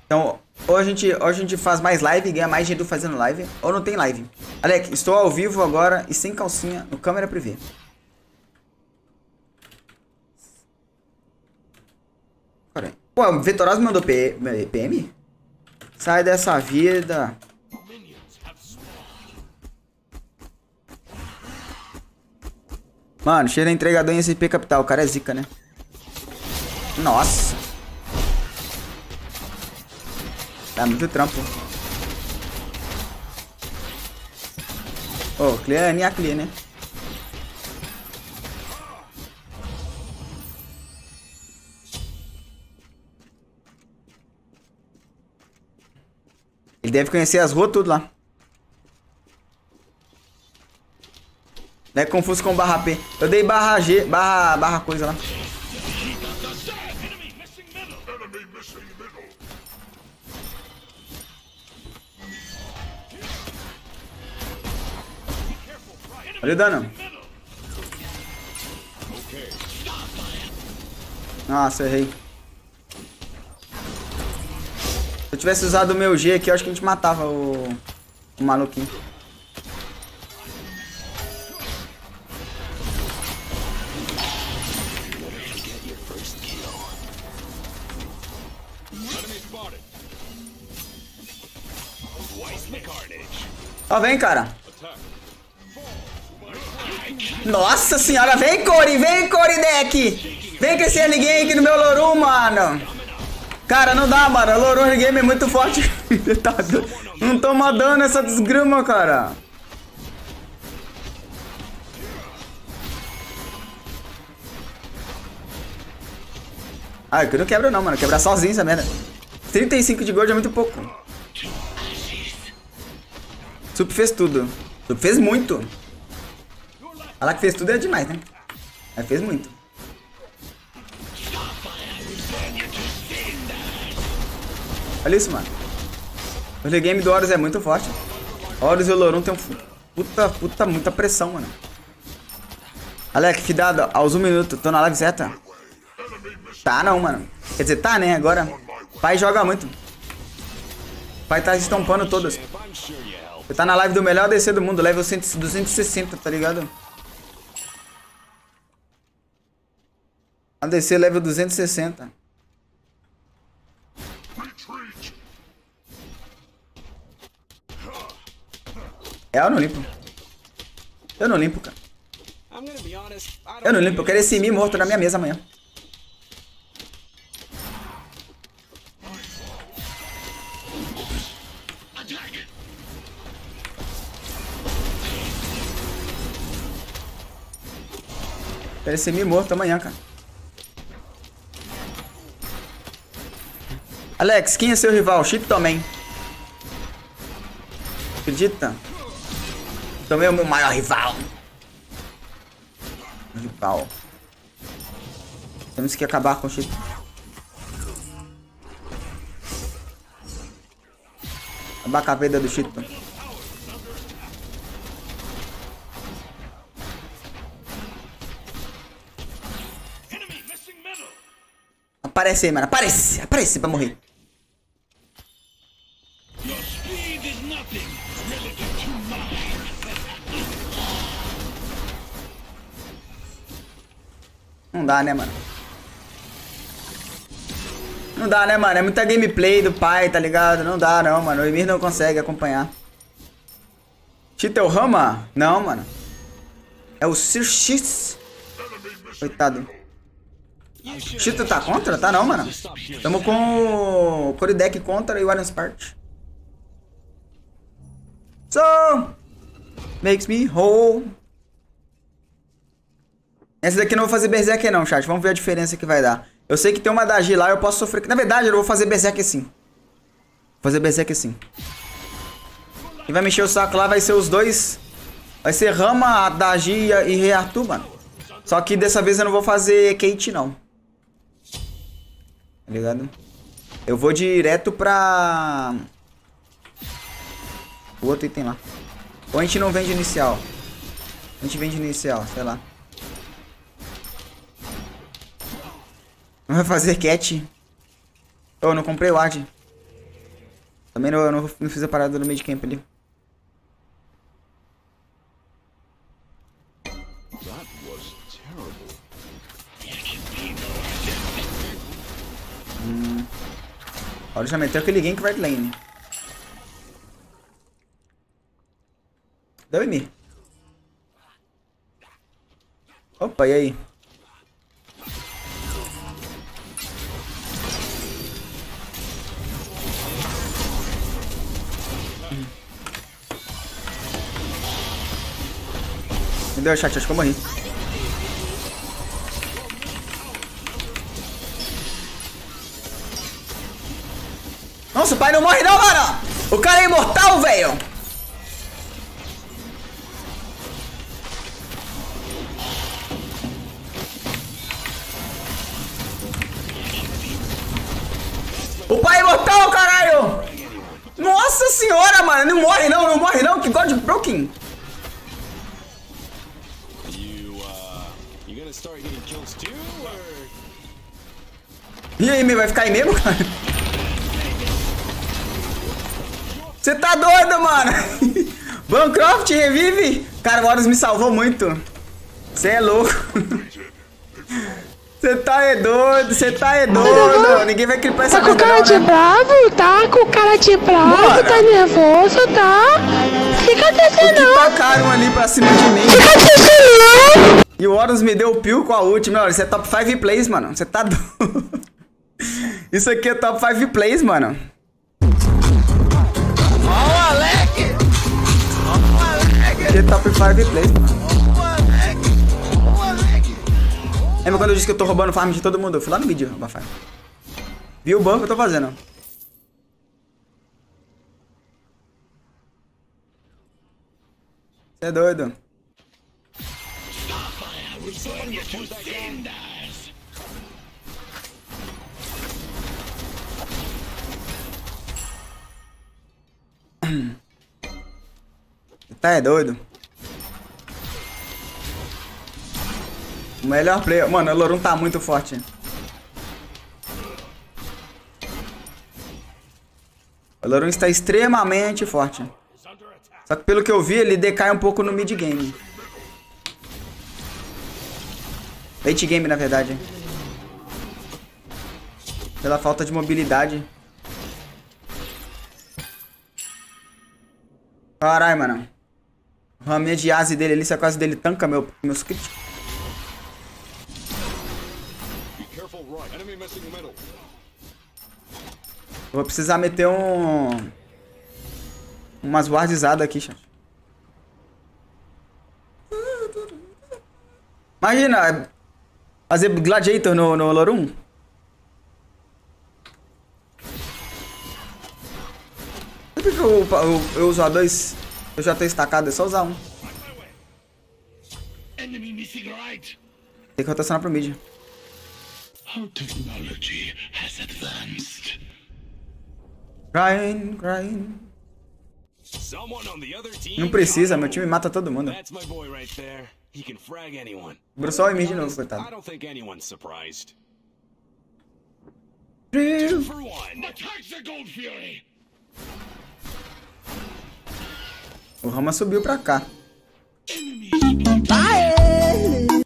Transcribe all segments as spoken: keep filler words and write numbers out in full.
Então, ou a gente, ou a gente faz mais live e ganha mais dinheiro fazendo live, ou não tem live. Alex, estou ao vivo agora e sem calcinha no câmera privê. Pô, o Vetoraz mandou P M? Sai dessa vida. Mano, cheira entregador em S P Capital. O cara é zica, né? Nossa. Dá muito trampo. Ô, oh, clear nem a clear, né? Ele deve conhecer as ruas tudo lá. Não é confuso com barra P. Eu dei barra G, barra, barra coisa lá. Olha o dano. Nossa, eu errei. Se eu tivesse usado o meu G aqui, eu acho que a gente matava o, o maluquinho. Ó, vem, cara. Nossa senhora, vem, Cori, vem, Cori deck. Vem com esse early game aqui no meu Lorum, mano. Cara, não dá, mano. O Lorum early game é muito forte. Não toma dano essa desgrama, cara. Ah, eu não quebro não, mano. Quebrar sozinho essa merda. trinta e cinco de gold é muito pouco. Sup fez tudo. Sup fez muito. Falar que fez tudo é demais, né? Mas fez muito. Olha isso, mano. O early game do Horus é muito forte. Horus e o Lorum tem um puta, puta, muita pressão, mano. Alex, fidado, aos um minuto. Tô na live certa? Tá não, mano. Quer dizer, tá, né? Agora. Pai joga muito. Pai tá estompando todas. Você tá na live do melhor A D C do mundo, level duzentos e sessenta, tá ligado? A D C level duzentos e sessenta. É, eu não limpo. Eu não limpo, cara. Eu não limpo, eu quero esse Mi morto na minha mesa amanhã. Quero esse Mi morto amanhã, cara. Alex, quem é seu rival? Chip também. Acredita? Também é o meu maior rival. Rival. Temos que acabar com o Chip. Acabar com a vida do Chip. Aparece aí, mano. Aparece. Aparece pra morrer. Não dá, né, mano? Não dá, né, mano? É muita gameplay do pai, tá ligado? Não dá, não, mano. O Emir não consegue acompanhar. Tito é o Rama? Não, mano. É o Sir X. Coitado. Tito tá contra? Tá não, mano. Tamo com o Coridec contra e o Iron Spart. So, makes me whole. Essa daqui eu não vou fazer Berserk não, chat. Vamos ver a diferença que vai dar. Eu sei que tem uma da G lá, eu posso sofrer. Na verdade, eu vou fazer Berserk sim. Vou fazer Berserk sim. Quem vai mexer o saco lá vai ser os dois. Vai ser Rama, da G e Rei Arthur, mano. Só que dessa vez eu não vou fazer Kate, não. Tá ligado? Eu vou direto pra... o outro item lá. Ou a gente não vende inicial. A gente vende inicial, sei lá. Não vai fazer cat. Oh, eu não comprei o Ward. Também não, não, não fiz a parada no mid camp ali. Hum. Olha, já meteu aquele gank right lane. Deu em mim. Opa, e aí? Me deu chat, acho que eu morri. Nossa, o pai não morre não, mano! O cara é imortal, velho! O pai é imortal, caralho! Nossa senhora, mano! Não morre não, não morre não! Que God Broken! E aí, vai ficar aí mesmo, cara? Você tá doido, mano? Bancroft revive? Cara, o Horus me salvou muito. Você é louco. Você tá é doido, você tá é doido. Ninguém vai clipar essa coisa. Tá com cara de bravo, tá? Com cara de bravo, tá nervoso, tá? Fica atento não. Tacaram ali pra cima de mim. Fica atento não. E o Horus me deu o peel com a ult. Meu, isso é top cinco plays, mano. Você tá doido. Isso aqui é top cinco plays, mano. Aqui é top cinco plays, mano. Lembra quando eu disse que eu tô roubando farm de todo mundo? Eu fui lá no vídeo roubar farm. Viu o ban que eu tô fazendo? Você é doido. Tá é doido. O melhor player. Mano, o Lorum tá muito forte. O Lorum está extremamente forte. Só que pelo que eu vi, ele decai um pouco no mid game. Late game, na verdade. Pela falta de mobilidade. Caralho, mano. O raminha de Asi dele ali, se a quase dele tanca meu, meus críticos. Vou precisar meter um... umas wardizadas aqui, chat. Imagina, fazer Gladiator no, no Lorum. Sempre que eu, eu, eu uso A dois, eu já tô estacado, é só usar um. Tem que rotacionar pro mid. Grind, grind. Não precisa, meu time mata todo mundo. Sobrou só o mid de novo, coitado. O Rama subiu pra cá. Aê!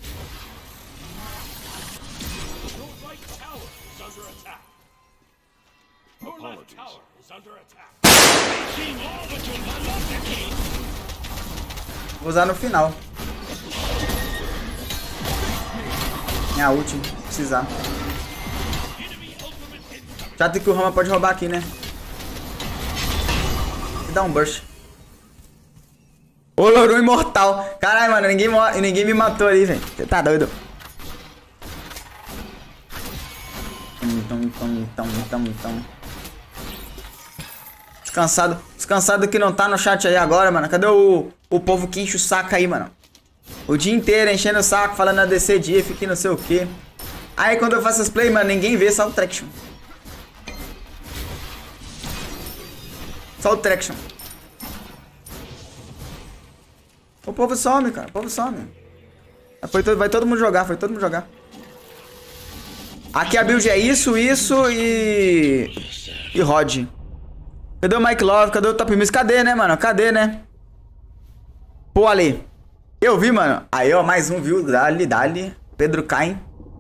Vou usar no final. Minha ult, se precisar. Chato que o Rama pode roubar aqui, né? E dá um burst. Ô, Lorum imortal. Caralho, mano, ninguém, ninguém me matou ali, velho. Você tá doido? Então, então, então, então, então. Descansado. Descansado que não tá no chat aí agora, mano. Cadê o, o povo que enche o saco aí, mano? O dia inteiro enchendo o saco, falando A D C diff, que não sei o que. Aí quando eu faço as play, mano, ninguém vê, só o traction. Só o traction. O povo some, cara. O povo some. Foi todo, vai todo mundo jogar, foi todo mundo jogar. Aqui a build é isso, isso e... E Rod. Cadê o Mike Love? Cadê o Top Miss? Cadê, né, mano? Cadê, né? Pô, ali. Eu vi, mano. Aí, ó, mais um, viu? Dali, dali. Pedro Caim.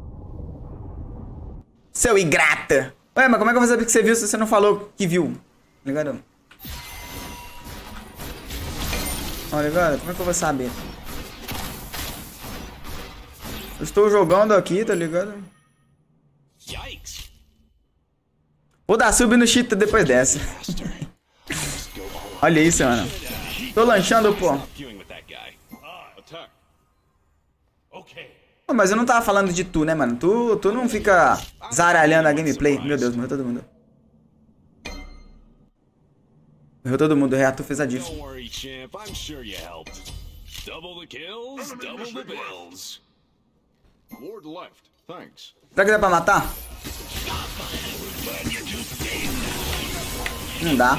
Seu ingrata. Ué, mas como é que eu vou saber que você viu se você não falou que viu? Tá ligado? Ó, ligado? Como é que eu vou saber? Eu estou jogando aqui, tá ligado? Vou dar sub no cheat depois dessa. Olha isso, mano. Tô lanchando, pô. Pô, mas eu não tava falando de tu, né, mano? Tu, tu não fica zaralhando a gameplay. Meu Deus, morreu todo mundo. Morreu todo mundo. O Reato fez a diff. Será que dá pra matar? Não dá.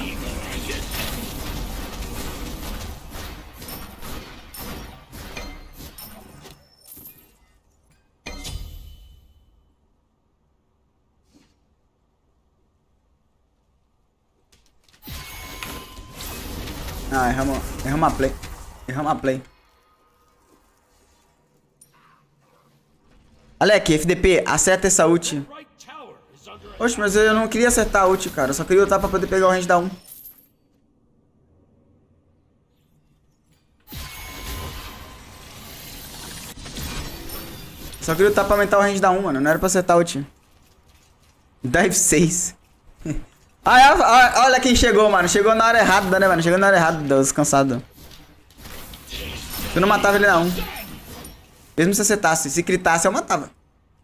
Ah, erramos, erramos a play. Erramos a play. Alec, F D P, acerta essa ult. Oxe, mas eu não queria acertar a ult, cara. Eu só queria lutar pra poder pegar o range da um. Só queria lutar pra aumentar o range da um, mano. Não era pra acertar a ult. Dive seis. Ah, olha quem chegou, mano. Chegou na hora errada, né, mano? Chegou na hora errada, Deus, cansado. Eu não matava ele na um. Mesmo se acertasse. Se critasse, eu matava.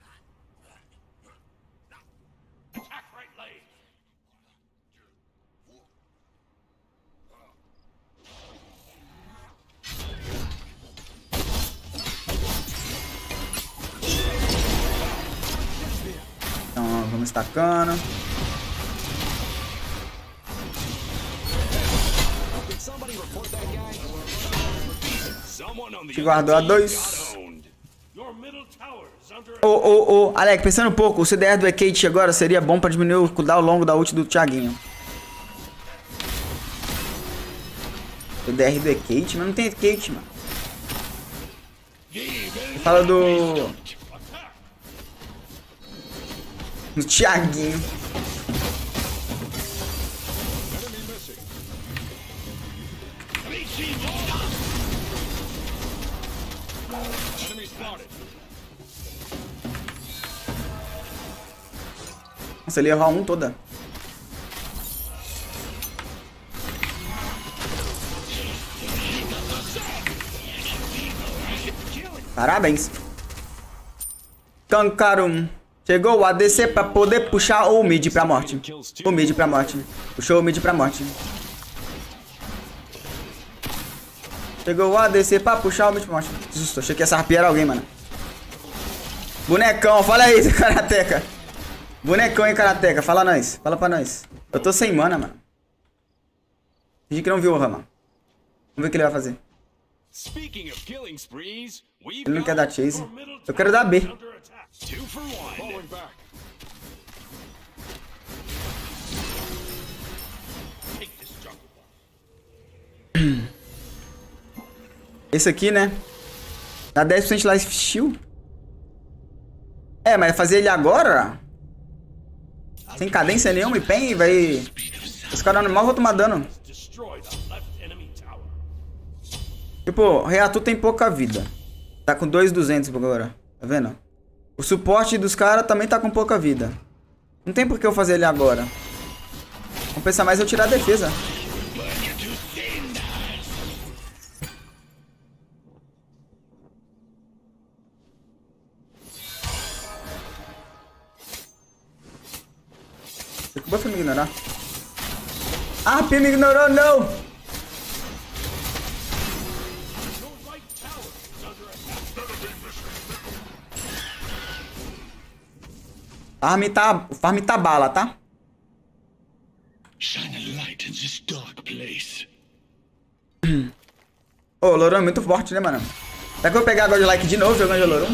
Então, vamos estacando. Te guardou a dois. Ô, ô, ô, Alec, pensando um pouco, o C D R do E-Kate agora seria bom pra diminuir o cooldown longo da ult do Thiaguinho. C D R do E-Kate? Mas não tem E-Kate, mano. Fala do... do Thiaguinho. Nossa, ele ia errar um toda. Parabéns. Kankarum. Chegou o A D C pra poder puxar o mid pra morte. O mid pra morte. Puxou o mid pra morte. Chegou o A D C pra puxar o mid pra morte. Justo, achei que essa harpia era alguém, mano. Bonecão, fala aí, Karateka. Bonecão, hein, Karateka. Fala nós. Fala pra nós. Eu tô sem mana, mano. Fingi que não viu o Rama. Vamos ver o que ele vai fazer. Ele não quer dar chase. Eu quero dar B. Esse aqui, né? Dá dez por cento life steal. É, mas fazer ele agora... sem cadência nenhuma e pen, vai... Os caras normal vão tomar dano. Tipo, o Reatu tem pouca vida. Tá com dois mil e duzentos agora. Tá vendo? O suporte dos caras também tá com pouca vida. Não tem por que eu fazer ele agora. Compensa mais eu tirar a defesa. O buff me ignorar. Ah, P me ignorou, não! Farm tá, farm tá bala, tá? Ô, o Loron é muito forte, né, mano? Será que eu vou pegar agora de like de novo jogando de Loron?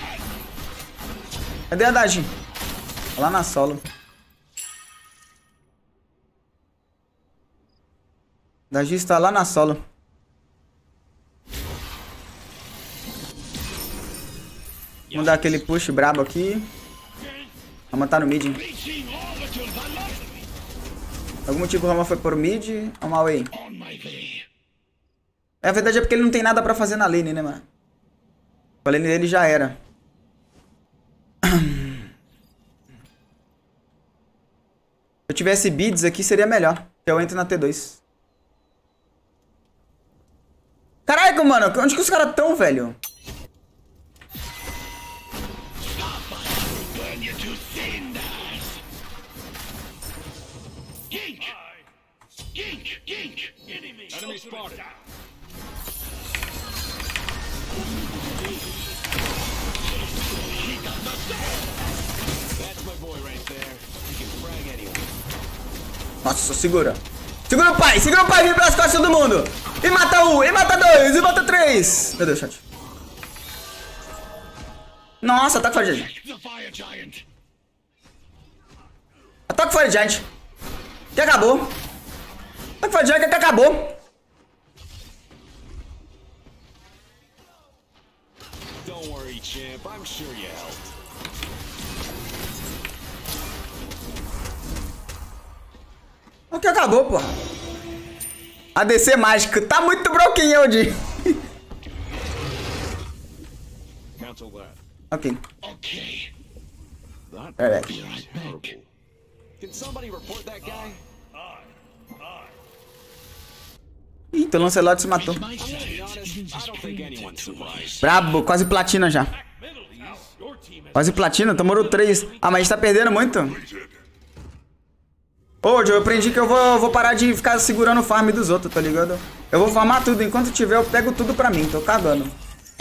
Cadê a Dajin? Lá na solo. Da Giz tá lá na solo. Vamos dar aquele push brabo aqui. Rama tá no mid. Algum motivo o Rama foi por mid. Vamos away. É, a verdade é porque ele não tem nada pra fazer na lane, né, mano? A lane dele já era. Se eu tivesse beads aqui, seria melhor. Eu entro na T dois. Caraca, mano. Onde que os caras tão, velho? Nossa, segura. Segura o pai, segura o pai, vem pelas costas de todo mundo. E mata um, e mata dois, e mata três. Meu Deus, chat. Nossa, ataque Fire Giant. Ataque Fire Giant. Que acabou. Ataque Fire Giant que acabou. Don't worry, champ. I'm sure you helped. O que acabou, pô. A D C mágica. Tá muito broken, Eudi. Ok. Okay. É, Can somebody report that guy? Eita, o Lancelot se matou. I'm gonna be honest, I don't think anyone survived. Brabo, quase platina já. Quase platina, tomou três. Ah, mas a gente tá perdendo muito. Ô, Joe, eu aprendi que eu vou, vou parar de ficar segurando o farm dos outros, tá ligado? Eu vou farmar tudo. Enquanto tiver, eu pego tudo pra mim. Tô cagando.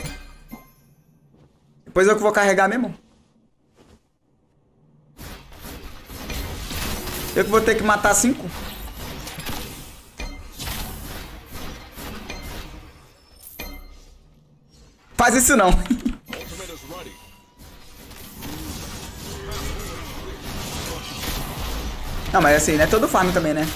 Depois eu que vou carregar mesmo. Eu que vou ter que matar cinco. Faz isso não. Não, mas assim, não é todo farm também, né?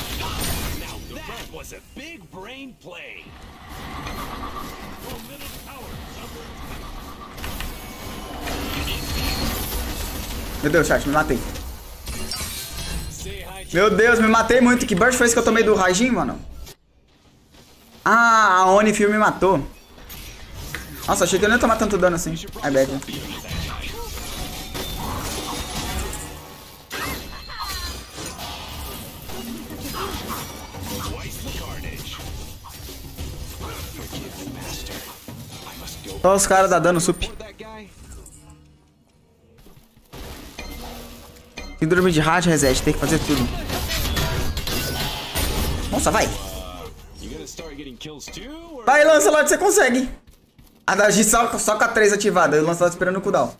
Meu Deus, chat, me matei. Meu Deus, me matei muito. Que burst foi esse que eu tomei do Raijin, mano? Ah, a Onifil me matou. Nossa, achei que eu não ia tomar tanto dano assim. I bad. Só os caras dá dano sup. Síndrome de rádio reset, tem que fazer tudo. Nossa, vai. Vai, Lancelot, você consegue. A da G só, só com a três ativada. O Lancelot esperando o cooldown.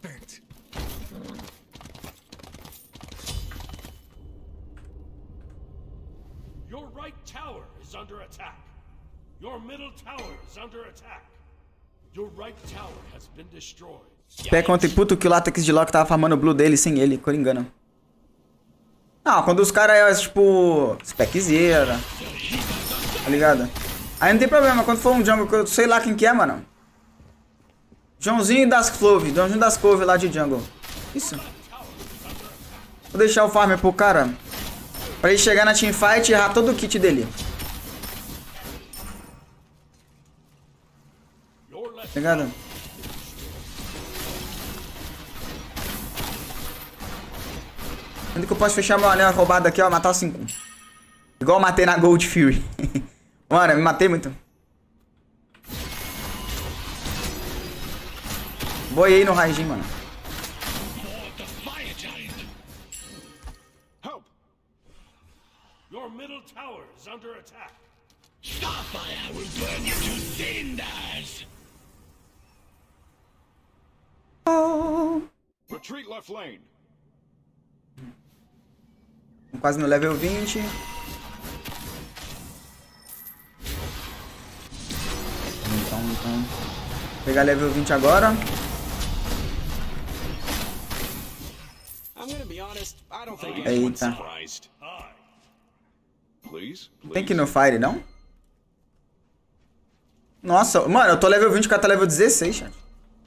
Your right tower is under attack. Your middle tower is under attack. Your right tower has been destroyed. Pé contra puto que o Latex de Loki tava farmando o blue dele sem ele, coringando. Não, quando os caras é tipo speczeira, tá ligado? Aí não tem problema, quando for um jungle que eu sei lá quem que é, mano. Joãozinho das Clove, Joãozinho das Clove lá de jungle. Isso. Vou deixar o farm pro cara. Pra ele chegar na teamfight e errar todo o kit dele. Tá ligado? Onde que eu posso fechar meu anel roubado aqui, ó? Matar os cinco. Igual eu matei na Gold Fury. Mano, eu me matei muito. Boiei no Raijin, mano. Your middle tower is under attack. Starfire will burn you to cinders. Oh. Retreat left lane. Quase no level vinte. Então, então. Vou pegar level vinte agora. Eita. Tem que ir no Fire, não? Nossa, mano, eu tô level vinte, o cara tá level dezesseis, chat.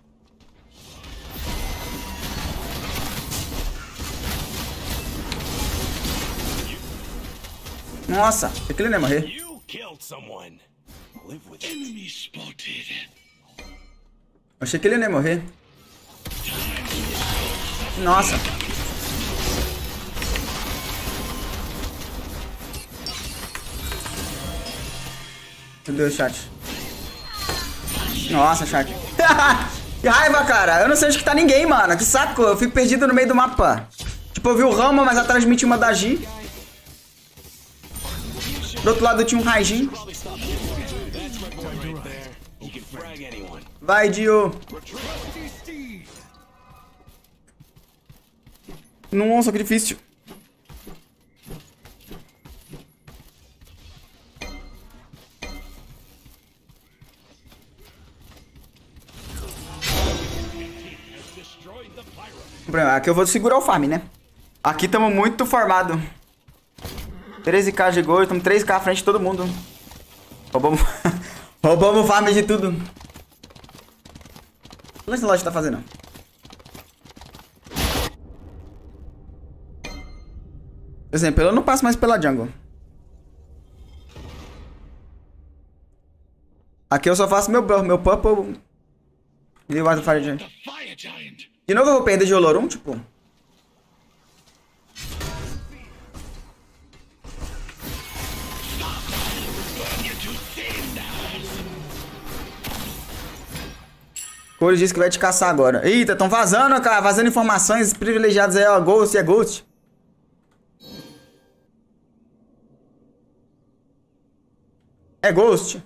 Nossa, aquele não ia morrer. You killed someone. Live with it. Enemy spotted. Achei que ele não ia morrer. Nossa. Meu Deus, chat. Nossa, chat. Que raiva, cara. Eu não sei onde que tá ninguém, mano. Que saco. Eu fico perdido no meio do mapa. Tipo, eu vi o Rama, mas atrás de mim tinha uma da Gi. Do outro lado tinha um Raijin. Vai, Dio. Nossa, que difícil. Aqui eu vou segurar o farm, né? Aqui estamos muito formados. treze k de gol, estamos três k à frente de todo mundo. Roubamos, roubamos o farm de tudo. O que essa loja tá fazendo? Por exemplo, eu não passo mais pela jungle. Aqui eu só faço meu, meu purple e o Fire Giant. De novo eu vou perder de Olorum, tipo... Cores disse que vai te caçar agora. Eita, tão vazando, cara. Vazando informações privilegiadas aí, ó. Ghost é Ghost. É Ghost.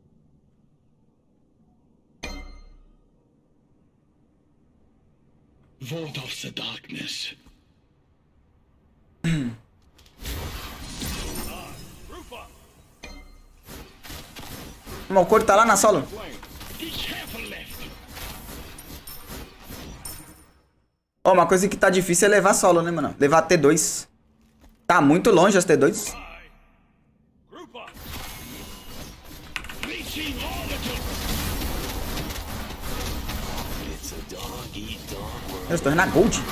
Vault of the darkness. O Coro tá lá na solo. Ó, oh, uma coisa que tá difícil é levar solo, né, mano? Levar T dois. Tá muito longe as T dois. Eu estou na Gold.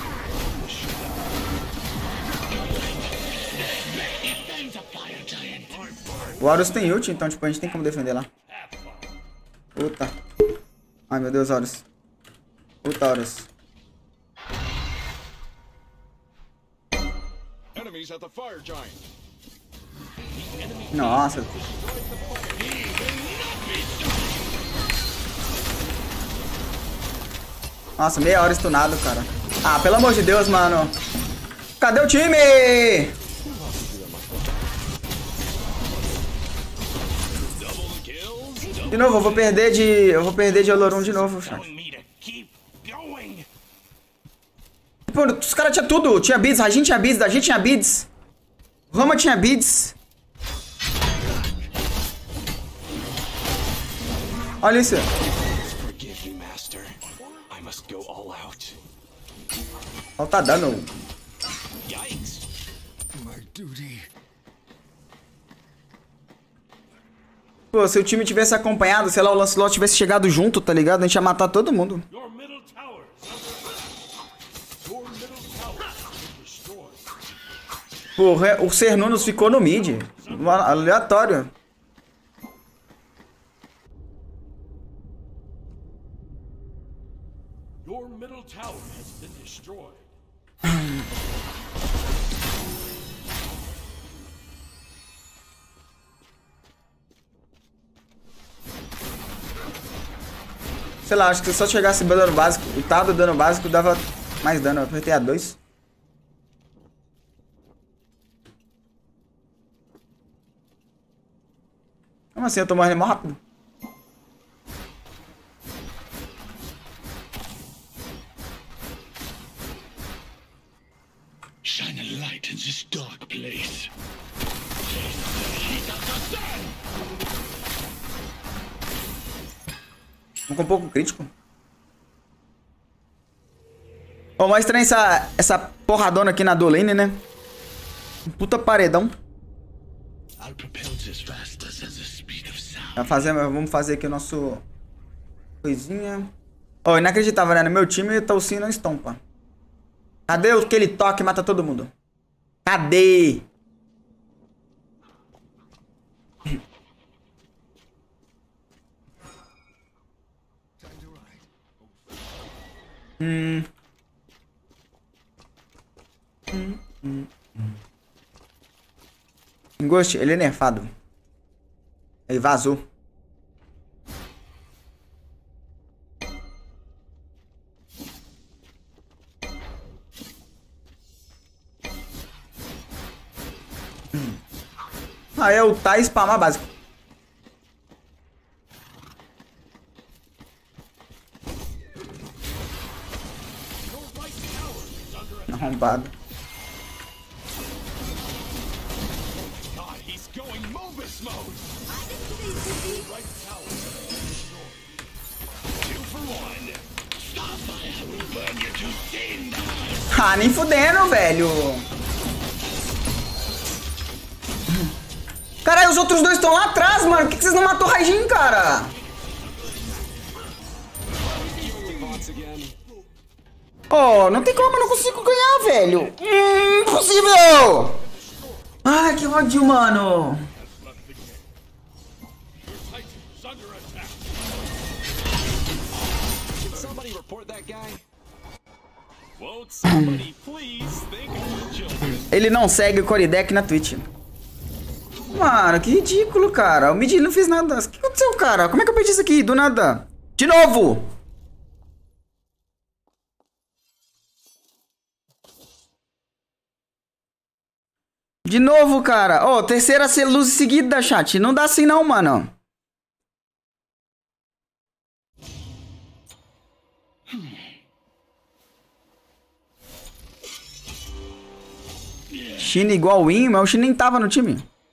O Horus tem ult, então tipo, a gente tem como defender lá. Puta. Ai, meu Deus, Horus. Puta, Horus. Nossa. Nossa, meia hora stunado, cara. Ah, pelo amor de Deus, mano. Cadê o time? De novo, eu vou perder de... Eu vou perder de Olorum de novo, chat. Pô, os caras tinham tudo. Tinha beads, a gente tinha beads, a gente tinha beads. Roma tinha beads. Olha isso. Falta dano. Pô, se o time tivesse acompanhado, sei lá, o Lancelot tivesse chegado junto, tá ligado? A gente ia matar todo mundo. Porra, o Cernunnos ficou no mid. Aleatório. Your middle tower has been destroyed. Sei lá, acho que se eu só chegasse no dano básico, o tal do dano básico dava mais dano. Eu apertei A dois. Como assim? Eu tô morrendo mais rápido. Shine a light in this dark place. Vamos com um pouco crítico. Ó, mais estranho essa, essa porradona aqui na dolane, né? Um puta paredão. are propelled as fast as the speed of sound. Vai fazer, vamos fazer aqui o nosso... Coisinha. Oh, inacreditável, né? No meu time, o Toucinho não estompa. Cadê aquele toque e mata todo mundo? Cadê? Hum. Hum, hum, hum. Ghost, ele é nerfado. Ele vazou. Hum. Ah, é o Tá spamar básico. Arrombado. God, he's going Mobus mode. Two for one. Starfire will burn you to thin. Ah, nem fudendo, velho. Caralho, os outros dois estão lá atrás, mano. Por que, que vocês não matou o Raijin, cara? Oh, não tem como, eu não consigo ganhar, velho. Hum, impossível. Ai, que ódio, mano. Ele não segue o Coredeck na Twitch. Mano, que ridículo, cara. O mid não fez nada. O que aconteceu, cara? Como é que eu perdi isso aqui? Do nada. De novo. De novo, cara. Ó, oh, terceira luz seguida, chat. Não dá assim não, mano. China igual win, mas o China nem tava no time.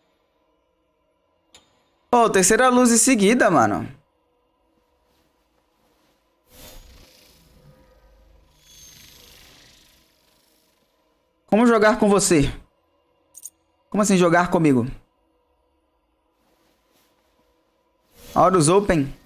Ó, oh, terceira luz em seguida, mano. Como jogar com você? Como assim jogar comigo? Horus Open.